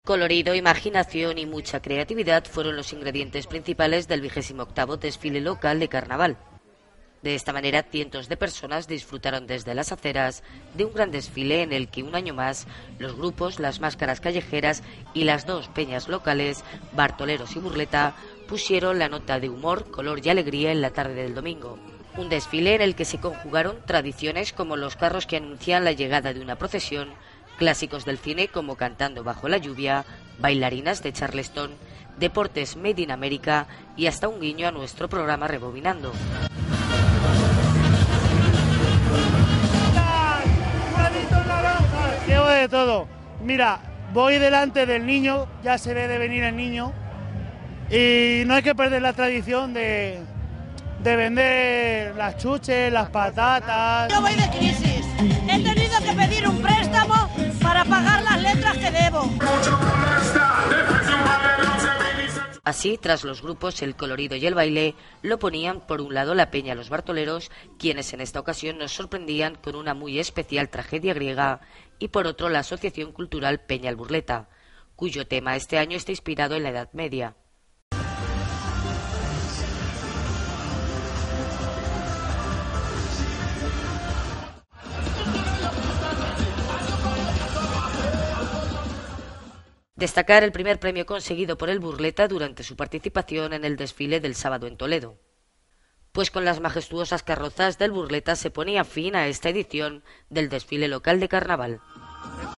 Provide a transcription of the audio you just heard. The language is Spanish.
Colorido, imaginación y mucha creatividad fueron los ingredientes principales del 28º desfile local de carnaval. De esta manera, cientos de personas disfrutaron desde las aceras de un gran desfile en el que un año más los grupos, las máscaras callejeras y las dos peñas locales, Bartoleros y Burleta, pusieron la nota de humor, color y alegría en la tarde del domingo. Un desfile en el que se conjugaron tradiciones como los carros que anuncian la llegada de una procesión, clásicos del cine como Cantando bajo la lluvia, bailarinas de Charleston, deportes made in America y hasta un guiño a nuestro programa Rebobinando. Llevo de todo. Mira, voy delante del niño, ya se ve de venir el niño, y no hay que perder la tradición de vender las chuches, las patatas. Yo voy de crisis. He tenido que pedir un préstamo para pagar las letras que debo. Así, tras los grupos El Colorido y El Baile, lo ponían por un lado la Peña Los Bartoleros, quienes en esta ocasión nos sorprendían con una muy especial tragedia griega, y por otro la Asociación Cultural Peña el Burleta, cuyo tema este año está inspirado en la Edad Media. Destacar el primer premio conseguido por el Burleta durante su participación en el desfile del sábado en Toledo. Pues con las majestuosas carrozas del Burleta se ponía fin a esta edición del desfile local de carnaval.